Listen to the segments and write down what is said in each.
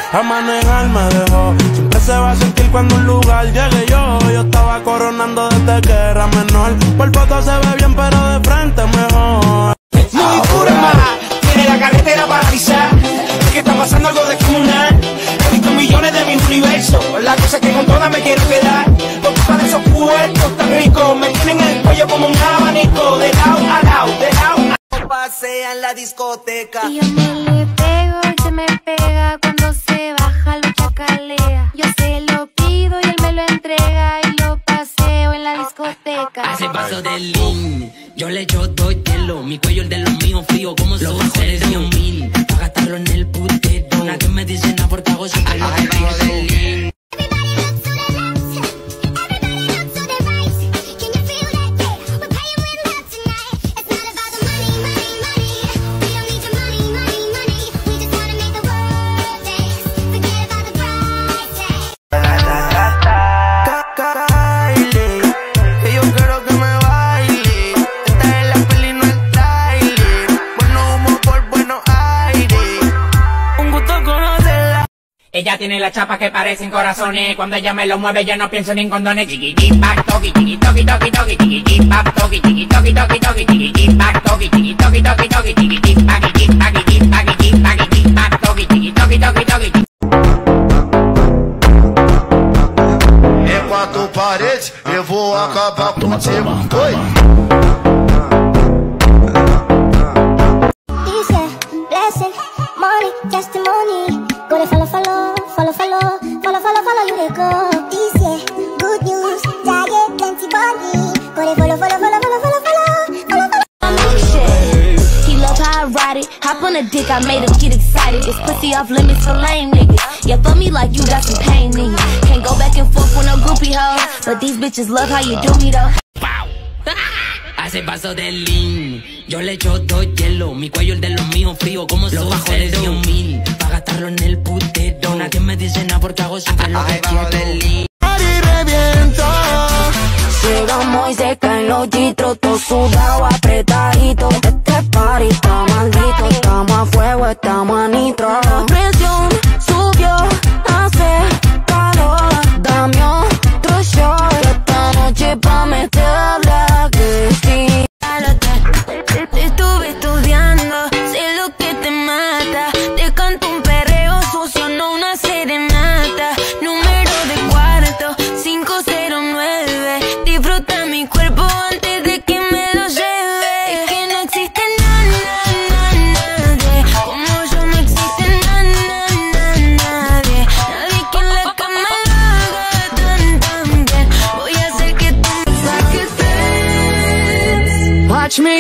a manejar me dejó. Siempre se va a sentir cuando un lugar llegue yo. Yo estaba coronando desde que era menor. Por foto se ve bien pero de frente mejor. Muy forma, tiene la carretera paralizada. Es que está pasando algo descomunal. He visto millones de mis universos. La cosa es que con todas me quiero quedar. Porque para esos puertos tan ricos me tienen el cuello como un abanico. De lado a lado, de lado a lado. Pasea en la discoteca. Y yo me le pego, él se me pega. Cuando se baja lo chacalea. Yo se lo pido y él me lo entrega. Y lo paseo en la discoteca. Hace paso del lean, yo le echo todo hielo. Mi cuello el de los míos frío como los bajones de 1000. Pa' gastarlo en el putero. Nadie me dice nada porque hago siempre lo que quiero. Ella tiene la chapa que parecen corazones. Cuando ella me lo mueve yo no pienso ni en condones. Chiqui back toki chiqui toki toki toki chiqui back toki chiqui toki toki toki chiqui back toki chiqui toki toki toki chiqui back toki chiqui toki toki toki. É quatro paredes, eu vou acabar contigo. Oi. Testimony, go to follow, you dey go. This year, good news, diet, plenty body. Go to follow. He love how I ride it. Hop on a dick, I made him get excited. This pussy off limits for lame niggas. Yeah, fuck me like you got some pain in you. Can't go back and forth with no groupie hoes, but these bitches love how you do me though. Hace paso del lean, yo le echo todo hielo. Mi cuello el de los míos frío como los bajones de 1000. Pa' gastarlo en el putero. Nadie me dice nada porque hago siempre lo que quiero. Llegamos y se caen los chitros, todo sudado, apretadito. Este party está maldito, estamos a fuego, estamos a nitro. La presión subió, hace calor. Dame otro shot esta noche pa' meterla que sí. Estuve estudiando, sé lo que te mata. Te canto un perreo sucio, no una serenata. Número de cuarto, 509. Disfruta mi cuerpo antes de que me lo lleve. Es que no existe nadie como yo, no existe nadie. Nadie que en la cama lo haga tan bien. Voy a hacer que tú me saques dance. Watch me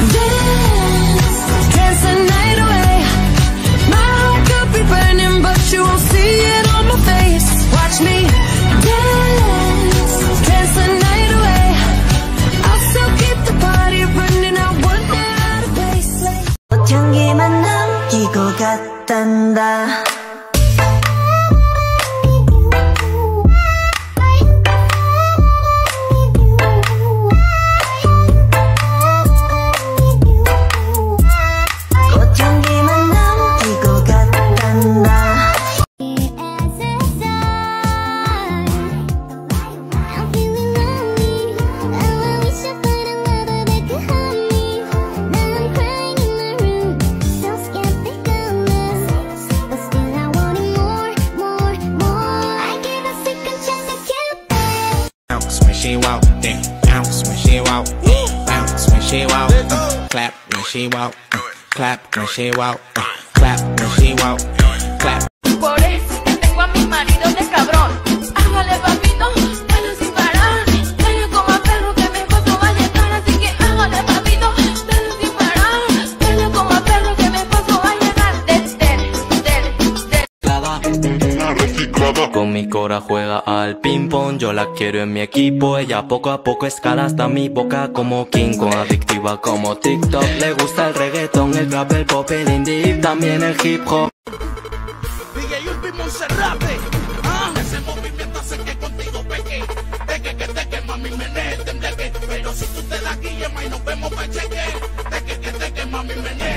dance the night away. My heart could be burning, but you won't see it on my face. Watch me dance the night away. I'll still keep the party running. I won't get out of place. 꽃향기만 남기고 갔단다. 꽃향기만 남기고 갔단다. Bounce when she walk, then bounce when she walk, bounce when she walk, clap when she walk, clap when she walk, clap when she walk, clap. Por eso que tengo a mi marido de cabrón. Hágale papito, dale sin parar. Dale como a perro que mi esposo va a llegar. Así que hágale papito, dale sin parar. Dale como a perro que mi esposo va a llegar. Con mi cora juega al ping pong, yo la quiero en mi equipo. Ella poco a poco escala hasta mi boca como King Kong. Adictiva como TikTok, le gusta el reggaetón, el rap, el pop, el indie, también el hip hop. DJ Ulpi Monserrate. Ese movimiento hace que contigo peque. Teque, mami, menete, pero si tú te la guillas, y nos vemos pa' cheque. Teque, mami, menete.